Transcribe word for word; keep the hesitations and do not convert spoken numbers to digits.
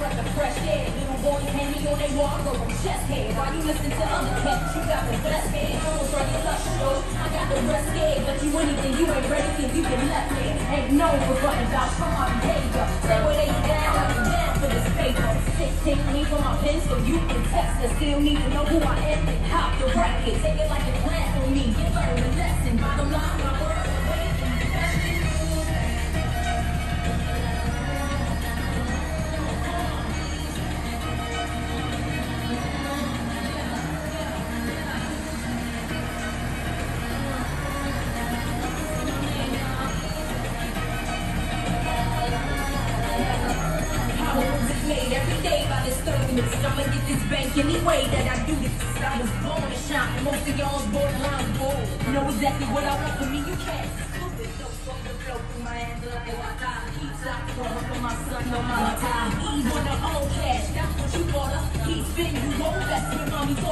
breath of fresh air. Little boys hanging on their wardrobe from chest hair. While you listen to other cats, you got the best hair. Almost ready to lush, though. I got the rest scared, but you anything you ain't ready till you get left there. Ain't known for running vouch for my behavior. Say what they down, I'll be down for this paper. sixteen me for my pen, so you can text us. Still need to know who I am and hop the racket. Take it like a class on me, you learn the lesson. Bottom line, my word. Every day by this thirty minutes, I'ma get this bank any way that I do this. I was born to shine, most of y'all's borderline bold. Know exactly what I want for me, you can't. Stupid, don't fuck the flow through my hands like a water. Heat top, throwing for my son, no my time. Eve on her own cash, that's what you bought her. Heat spin, you roll, that's when mommy